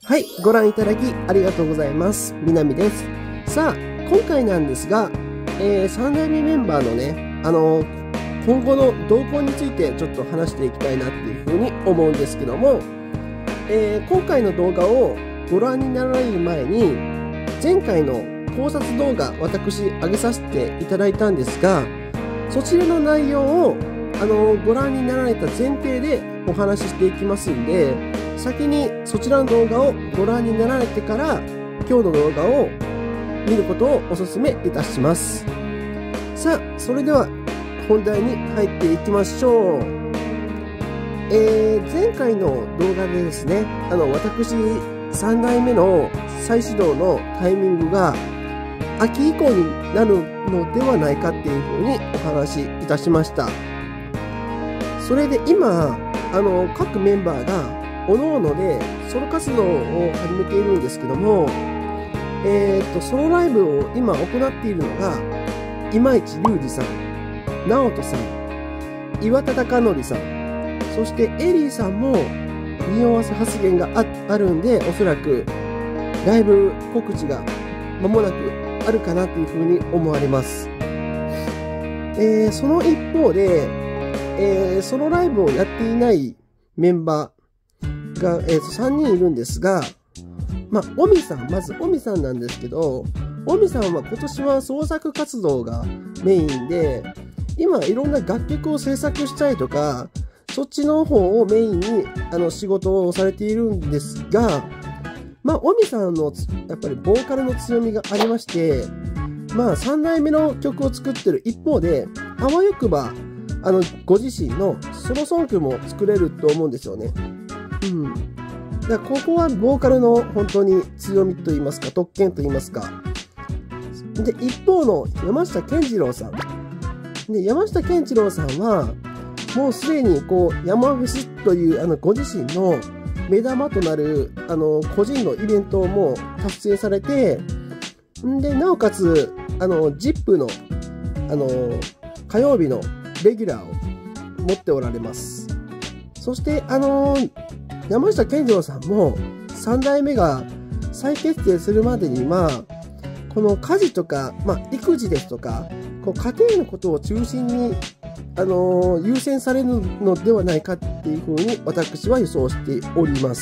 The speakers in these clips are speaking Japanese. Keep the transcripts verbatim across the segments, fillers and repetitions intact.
はい、ご覧いただきありがとうございます。みなみです。さあ、今回なんですが、えー、さん代目メンバーのね、あのー、今後の動向についてちょっと話していきたいなっていうふうに思うんですけども、えー、今回の動画をご覧になられる前に、前回の考察動画、私上げさせていただいたんですが、そちらの内容を、あのー、ご覧になられた前提でお話ししていきますんで、先にそちらの動画をご覧になられてから今日の動画を見ることをお勧めいたします。さあ、それでは本題に入っていきましょう。えー、前回の動画でですね、あの私さん代目の再始動のタイミングが秋以降になるのではないかっていうふうにお話しいたしました。それで今、あの各メンバーが各々でソロ活動を始めているんですけども、えーと、ソロライブを今行っているのが、今市隆二さん、直人さん、岩田貴則さん、そしてエリーさんも匂わせ発言が あ, あるんで、おそらくライブ告知が間もなくあるかなというふうに思われます。えー、その一方で、えー、ソロライブをやっていないメンバー、が、えー、とさんにんいるんですが、まあ、オミさん、まずオミさんなんですけど、オミさんは今年は創作活動がメインで、今いろんな楽曲を制作したりとか、そっちの方をメインにあの仕事をされているんですが、まあ、オミさんのやっぱりボーカルの強みがありまして、まあ、さん代目の曲を作ってる一方で、あわよくば、あの、ご自身のソロソングも作れると思うんですよね。うん、だからここはボーカルの本当に強みといいますか、特権といいますか。で、一方の山下健二郎さん。で、山下健二郎さんは、もうすでにこう、山フェスというあのご自身の目玉となるあの個人のイベントをもう達成されて、んで、なおかつ、あの、ジップ の、あの、火曜日のレギュラーを持っておられます。そして、あのー、山下健二郎さんもさん代目が再結成するまでに、まあ、この家事とか、まあ、育児ですとか、こう家庭のことを中心に、あのー、優先されるのではないかっていうふうに私は予想しております。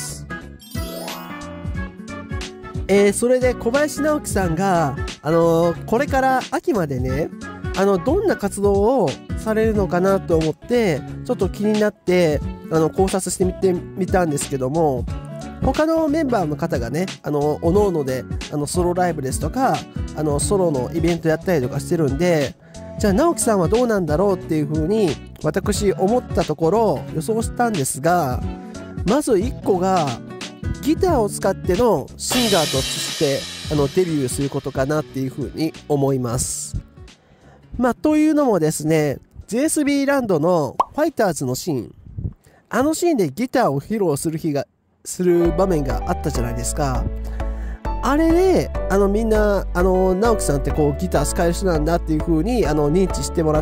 えー、それで小林直樹さんが、あのー、これから秋までね、あの、どんな活動をされるのかなと思って、ちょっと気になって、あの、考察してみてみたんですけども、他のメンバーの方がね、あの、おのおので、あの、ソロライブですとか、あの、ソロのイベントやったりとかしてるんで、じゃあ、直樹さんはどうなんだろうっていう風に、私思ったところ、予想したんですが、まずいっこが、ギターを使ってのシンガーとして、あの、デビューすることかなっていう風に思います。まあ、というのもですね、ジェイエスビー ランドのファイターズのシーン、あのシーンでギターを披露する日が、する場面があったじゃないですか。あれで、あのみんな、あの、直樹さんってこうギター使える人なんだっていう風に、あの、認知してもらって、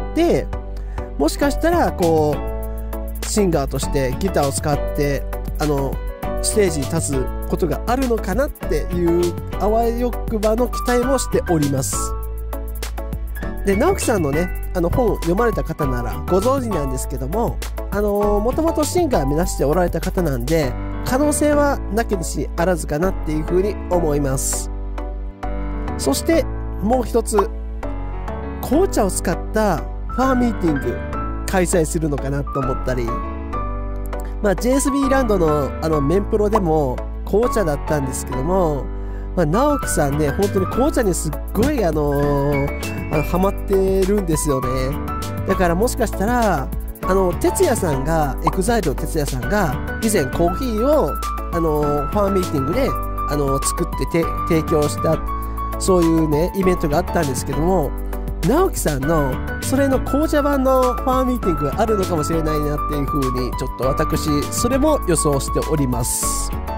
もしかしたら、こう、シンガーとしてギターを使って、あの、ステージに立つことがあるのかなっていう、あわよくばの期待もしております。で、直樹さんのね、あの本を読まれた方ならご存知なんですけども、あのー、もともとシンガー目指しておられた方なんで、可能性はなきにしあらずかなっていうふうに思います。そして、もう一つ、紅茶を使ったファンミーティング開催するのかなと思ったり、まあ、ジェイエスビー ランドのあの、メンプロでも紅茶だったんですけども、まあ、直樹さんね、本当に紅茶にすっごいあのー、あのハマってるんですよね。だからもしかしたら、あの、哲也さんが、エグザイルの哲也さんが、以前コーヒーを、あのー、ファンミーティングで、あのー、作ってて提供した、そういうね、イベントがあったんですけども、直樹さんの、それの紅茶版のファンミーティングがあるのかもしれないなっていう風に、ちょっと私、それも予想しております。